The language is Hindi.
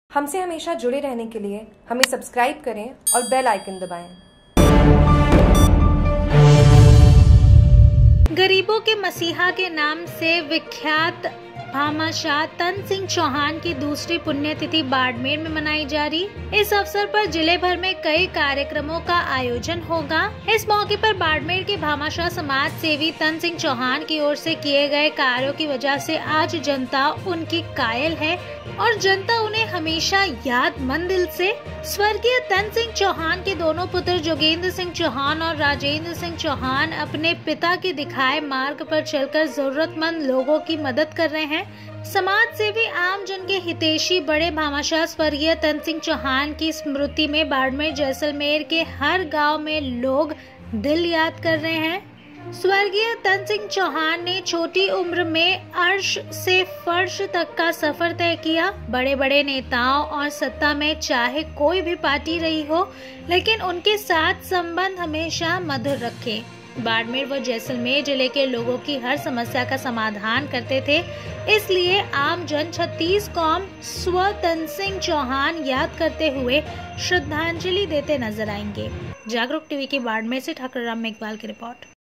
हमसे हमेशा जुड़े रहने के लिए हमें सब्सक्राइब करें और बेल आइकन दबाएं। गरीबों के मसीहा के नाम से विख्यात भामाशाह तन सिंह चौहान की दूसरी पुण्यतिथि बाड़मेर में मनाई जा रही। इस अवसर पर जिले भर में कई कार्यक्रमों का आयोजन होगा। इस मौके पर बाड़मेर के भामाशाह समाज सेवी तन सिंह चौहान की ओर से किए गए कार्यों की वजह से आज जनता उनकी कायल है और जनता उन्हें हमेशा याद मन दिल से। स्वर्गीय तन सिंह चौहान के दोनों पुत्र जोगेंद्र सिंह चौहान और राजेंद्र सिंह चौहान अपने पिता के दिखाए मार्ग पर चलकर जरूरतमंद लोगों की मदद कर रहे हैं। समाज सेवी आम जन के हितैषी बड़े भामाशाह स्वर्गीय तन सिंह चौहान की स्मृति में बाड़मेर जैसलमेर के हर गांव में लोग दिल याद कर रहे हैं। स्वर्गीय तन सिंह चौहान ने छोटी उम्र में अर्श से फर्श तक का सफर तय किया। बड़े बड़े नेताओं और सत्ता में चाहे कोई भी पार्टी रही हो, लेकिन उनके साथ संबंध हमेशा मधुर रखे। बाड़मेर व जैसलमेर जिले के लोगों की हर समस्या का समाधान करते थे, इसलिए आम जन 36 कौम स्व तन सिंह चौहान याद करते हुए श्रद्धांजलि देते नजर आएंगे। जागरूक टीवी की बाड़मेर से ठाकुर राम मेघवाल की रिपोर्ट।